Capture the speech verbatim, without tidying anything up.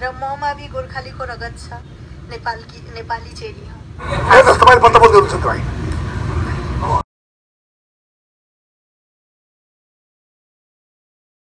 र ममा भी गोर्खालीको रगत छ, नेपालकी नेपाली चेली हो। हेर्नुहोस्, तपाईँले पत्ता बोल गर्नुहुन्छ तपाईँ